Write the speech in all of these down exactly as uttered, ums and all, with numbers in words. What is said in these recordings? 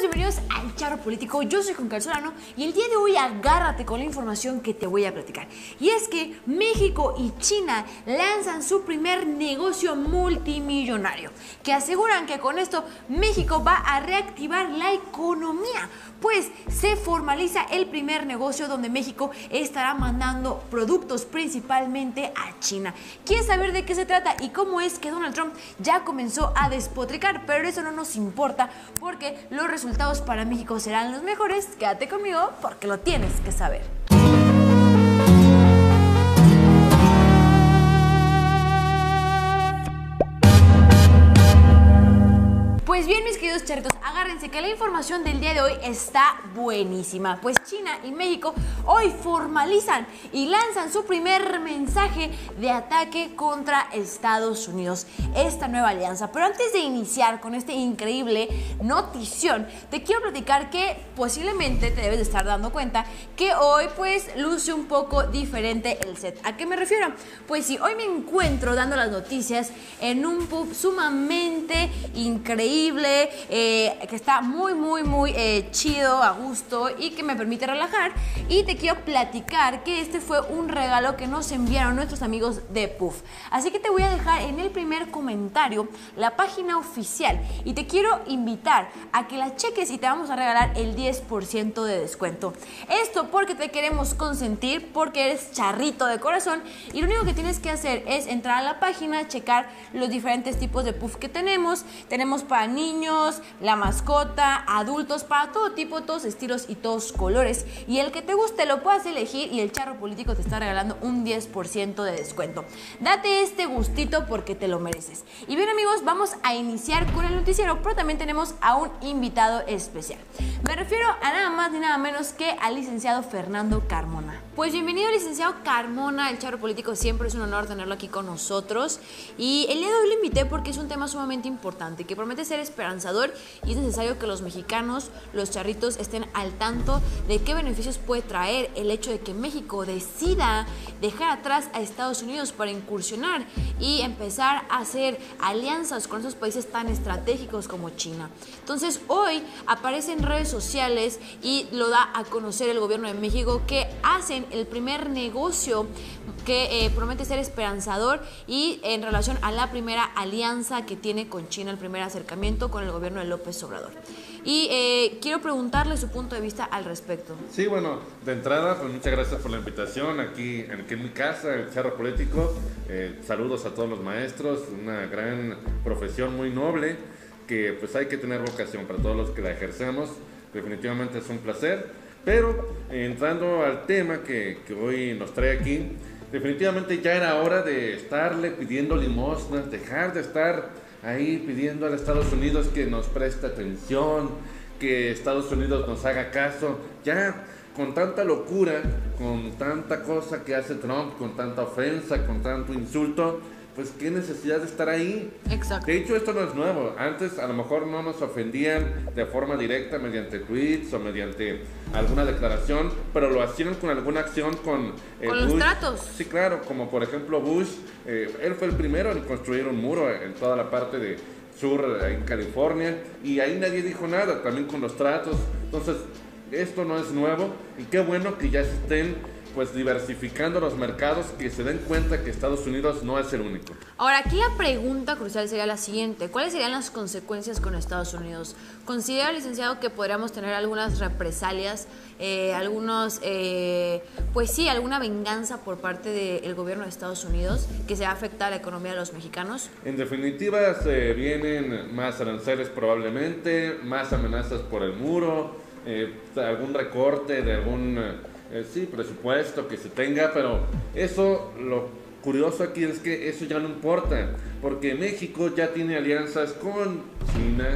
bienvenidos al Charro Político. Yo soy Juan Solano y el día de hoy agárrate con la información que te voy a platicar. Y es que México y China lanzan su primer negocio multimillonario, que aseguran que con esto México va a reactivar la economía, pues se formaliza el primer negocio donde México estará mandando productos principalmente a China. ¿Quieres saber de qué se trata y cómo es que Donald Trump ya comenzó a despotricar? Pero eso no nos importa porque los resultados para México serán los mejores. Quédate conmigo porque lo tienes que saber. Pues bien, mis queridos charritos, agárrense que la información del día de hoy está buenísima. Pues China y México hoy formalizan y lanzan su primer mensaje de ataque contra Estados Unidos, esta nueva alianza. Pero antes de iniciar con este increíble notición, te quiero platicar que posiblemente te debes de estar dando cuenta que hoy pues luce un poco diferente el set. ¿A qué me refiero? Pues sí, hoy me encuentro dando las noticias en un pub sumamente increíble, Eh, que está muy muy muy eh, chido, a gusto y que me permite relajar. Y te quiero platicar que este fue un regalo que nos enviaron nuestros amigos de Puff. Así que te voy a dejar en el primer comentario la página oficial y te quiero invitar a que la cheques y te vamos a regalar el diez por ciento de descuento. Esto porque te queremos consentir, porque eres charrito de corazón y lo único que tienes que hacer es entrar a la página, checar los diferentes tipos de Puff que tenemos. Tenemos para niños, la mascota, adultos, para todo tipo, todos estilos y todos colores. Y el que te guste lo puedes elegir y el Charro Político te está regalando un diez por ciento de descuento. Date este gustito porque te lo mereces. Y bien, amigos, vamos a iniciar con el noticiero, pero también tenemos a un invitado especial. Me refiero a nada más ni nada menos que al licenciado Fernando Carmona. Pues bienvenido, licenciado Carmona. El Charro Político siempre es un honor tenerlo aquí con nosotros. Y el día de hoy lo invité porque es un tema sumamente importante que promete ser esperanzador y es necesario que los mexicanos, los charritos, estén al tanto de qué beneficios puede traer el hecho de que México decida dejar atrás a Estados Unidos para incursionar y empezar a hacer alianzas con esos países tan estratégicos como China. Entonces hoy aparece en redes sociales y lo da a conocer el gobierno de México que hacen el primer negocio que eh, promete ser esperanzador y en relación a la primera alianza que tiene con China, el primer acercamiento con el gobierno de López Obrador. Y eh, quiero preguntarle su punto de vista al respecto. Sí, bueno, de entrada, pues muchas gracias por la invitación aquí, aquí en mi casa, el Charro Político. Eh, saludos a todos los maestros, una gran profesión muy noble que pues hay que tener vocación para todos los que la ejercemos. Definitivamente es un placer, pero eh, entrando al tema que, que hoy nos trae aquí, definitivamente ya era hora de estarle pidiendo limosnas, dejar de estar ahí pidiendo a Estados Unidos que nos preste atención, que Estados Unidos nos haga caso. Ya con tanta locura, con tanta cosa que hace Trump, con tanta ofensa, con tanto insulto, pues qué necesidad de estar ahí. Exacto. De hecho, esto no es nuevo. Antes a lo mejor no nos ofendían de forma directa mediante tweets o mediante alguna declaración, pero lo hacían con alguna acción con eh, Con Bush. Los tratos. Sí, claro, como por ejemplo Bush, eh, él fue el primero en construir un muro en toda la parte de sur en California y ahí nadie dijo nada, también con los tratos. Entonces, esto no es nuevo y qué bueno que ya se estén pues diversificando los mercados, que se den cuenta que Estados Unidos no es el único. Ahora, aquí la pregunta crucial sería la siguiente: ¿cuáles serían las consecuencias con Estados Unidos? ¿Considera, licenciado, que podríamos tener algunas represalias, eh, algunos, eh, pues sí, alguna venganza por parte del gobierno de Estados Unidos que se va a afectar a la economía de los mexicanos? En definitiva, se vienen más aranceles probablemente, más amenazas por el muro, eh, algún recorte de algún... Eh, sí, presupuesto que se tenga, pero eso, lo curioso aquí es que eso ya no importa, porque México ya tiene alianzas con China,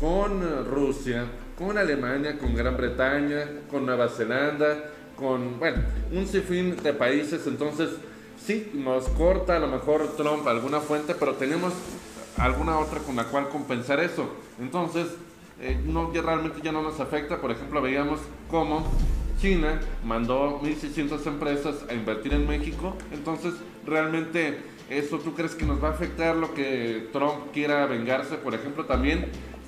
con Rusia, con Alemania, con Gran Bretaña, con Nueva Zelanda, con, bueno, un sinfín de países. Entonces, sí, nos corta a lo mejor Trump alguna fuente, pero tenemos alguna otra con la cual compensar eso. Entonces, eh, no, ya realmente ya no nos afecta. Por ejemplo, veíamos cómo China mandó mil seiscientas empresas a invertir en México. Entonces, realmente, ¿eso tú crees que nos va a afectar lo que Trump quiera vengarse? Por ejemplo, también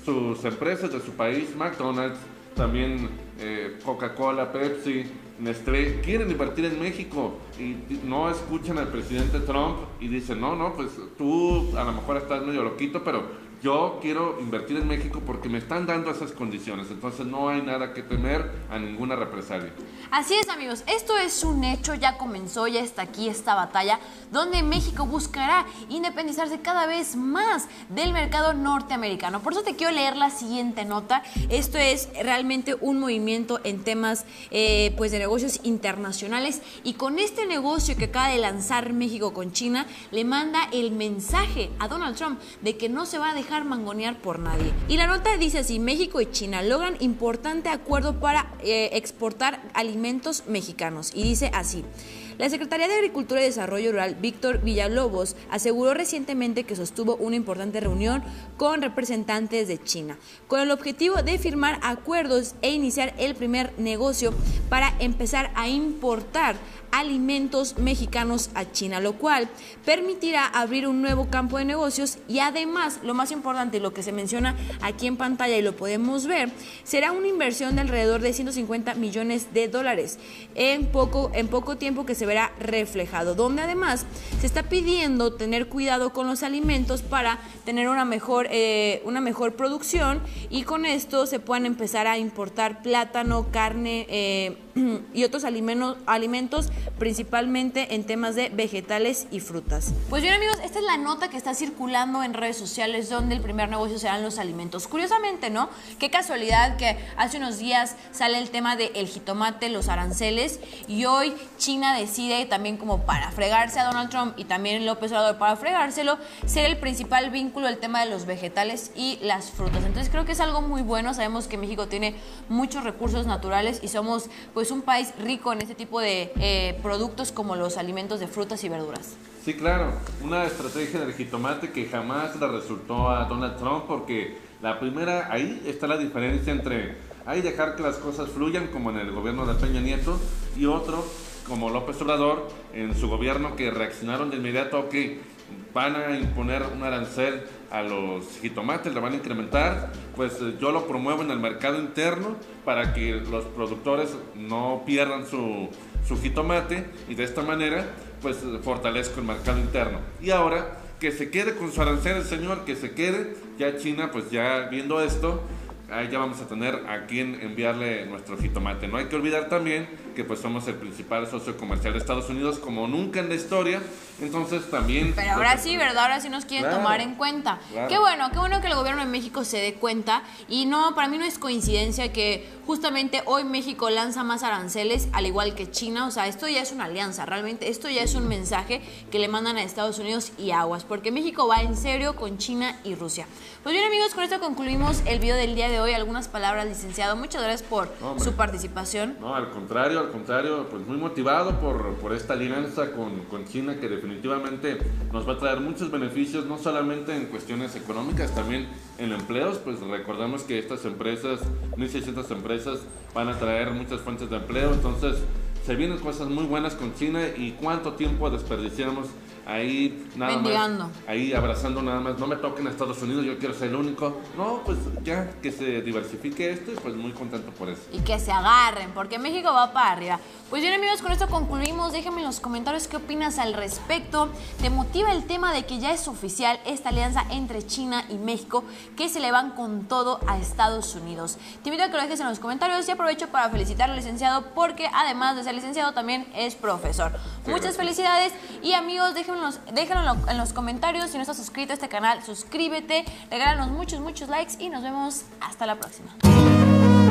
sus empresas de su país, McDonald's, también eh, Coca-Cola, Pepsi, Nestlé, quieren invertir en México y no escuchan al presidente Trump y dicen, no, no, pues tú a lo mejor estás medio loquito, pero yo quiero invertir en México porque me están dando esas condiciones, entonces no hay nada que temer a ninguna represalia. Así es, amigos, esto es un hecho, ya comenzó, ya está aquí esta batalla, donde México buscará independizarse cada vez más del mercado norteamericano. Por eso te quiero leer la siguiente nota. Esto es realmente un movimiento en temas eh, pues de negocios internacionales, y con este negocio que acaba de lanzar México con China, le manda el mensaje a Donald Trump de que no se va a dejar mangonear por nadie. Y la nota dice así: México y China logran importante acuerdo para eh, exportar alimentos mexicanos. Y dice así: la Secretaría de Agricultura y Desarrollo Rural, Víctor Villalobos, aseguró recientemente que sostuvo una importante reunión con representantes de China, con el objetivo de firmar acuerdos e iniciar el primer negocio para empezar a importar alimentos mexicanos a China, lo cual permitirá abrir un nuevo campo de negocios y además, lo más importante, lo que se menciona aquí en pantalla y lo podemos ver, será una inversión de alrededor de ciento cincuenta millones de dólares en poco, en poco tiempo, que se verá reflejado, donde además se está pidiendo tener cuidado con los alimentos para tener una mejor, eh, una mejor producción, y con esto se puedan empezar a importar plátano, carne eh, y otros alimentos, alimentos principalmente en temas de vegetales y frutas. Pues bien, amigos, esta es la nota que está circulando en redes sociales, donde el primer negocio serán los alimentos. Curiosamente, ¿no? Qué casualidad que hace unos días sale el tema del jitomate, los aranceles, y hoy China decide también, como para fregarse a Donald Trump y también López Obrador para fregárselo, ser el principal vínculo el tema de los vegetales y las frutas. Entonces creo que es algo muy bueno. Sabemos que México tiene muchos recursos naturales y somos pues un país rico en este tipo de eh, productos como los alimentos de frutas y verduras. Sí, claro, una estrategia del jitomate que jamás le resultó a Donald Trump, porque la primera, ahí está la diferencia entre ahí dejar que las cosas fluyan, como en el gobierno de Peña Nieto, y otro, como López Obrador, en su gobierno, que reaccionaron de inmediato, que van a imponer un arancel a los jitomates, le van a incrementar, pues yo lo promuevo en el mercado interno para que los productores no pierdan su, su jitomate, y de esta manera pues fortalezco el mercado interno. Y ahora que se quede con su arancel el señor, que se quede, ya China pues ya viendo esto, ahí ya vamos a tener a quien enviarle nuestro jitomate. No hay que olvidar también que pues somos el principal socio comercial de Estados Unidos como nunca en la historia, entonces también... Pero ahora sí, ¿verdad? Ahora sí nos quieren claro, tomar en cuenta. Claro. Qué bueno, qué bueno que el gobierno de México se dé cuenta, y no, para mí no es coincidencia que justamente hoy México lanza más aranceles, al igual que China. O sea, esto ya es una alianza, realmente esto ya es un mensaje que le mandan a Estados Unidos y aguas, porque México va en serio con China y Rusia. Pues bien, amigos, con esto concluimos el video del día de hoy. Algunas palabras, licenciado, muchas gracias por Hombre. su participación. No, al contrario, al contrario, pues muy motivado por, por esta alianza con, con China, que definitivamente nos va a traer muchos beneficios, no solamente en cuestiones económicas, también en empleos. Pues recordamos que estas empresas, mil seiscientas empresas, van a traer muchas fuentes de empleo, entonces se vienen cosas muy buenas con China. Y cuánto tiempo desperdiciamos ahí nada Mendigando. más, ahí abrazando nada más, no me toquen a Estados Unidos, yo quiero ser el único. No, pues ya que se diversifique esto, y pues muy contento por eso. Y que se agarren, porque México va para arriba. Pues bien, amigos, con esto concluimos. Déjenme en los comentarios qué opinas al respecto. ¿Te motiva el tema de que ya es oficial esta alianza entre China y México, que se le van con todo a Estados Unidos? Te invito a que lo dejes en los comentarios, y aprovecho para felicitar al licenciado, porque además de ser licenciado también es profesor. Sí, Muchas gracias. felicidades. Y amigos, déjenme déjenlo en los comentarios. Si no estás suscrito a este canal, suscríbete, regálanos muchos, muchos likes, y nos vemos hasta la próxima.